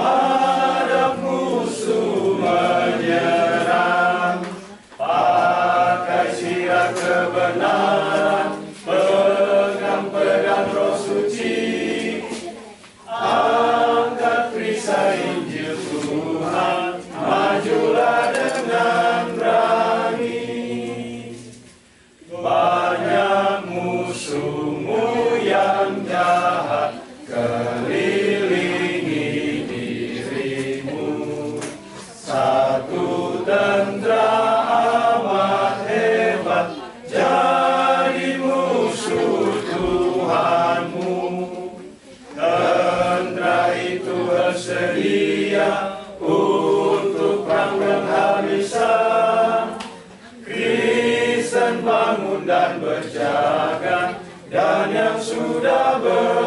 hadap musuh menyerang. Pakai sirah kebenaran, pegang Roh Suci, angkat perisai Injil Tuhan, majulah dengan berani. Banyak musuhmu yang jahat kelilingi dirimu, satu tentara amat hebat jadi musuh Tuhanmu. Tentara itu bersedia untuk perang penghabisan. Kristen bangun dan berjaga, dan yang sudah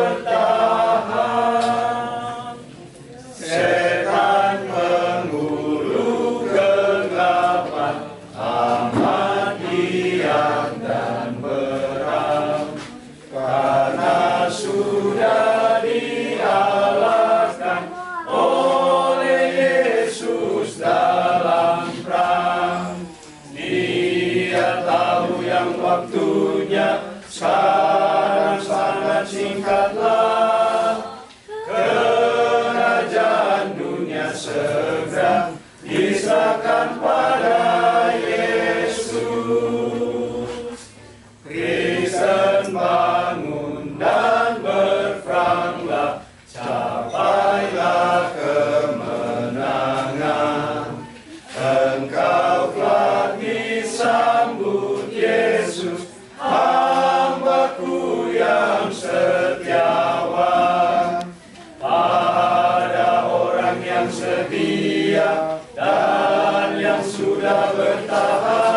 bertahan. Setan penghulu kegelapan amat diam dan beram, karena sudah dialahkan oleh Yesus dalam perang. Dia tahu yang waktunya sekarang sangat singkatlah. Kerajaan dunia segera diserahkan pada Yesus. Kristen bangun dan berperanglah, capailah kemenangan. Engkau telah disambut Yesus, hamba-Ku yang setiawan. Ada orang yang setia dan yang sudah bertahan.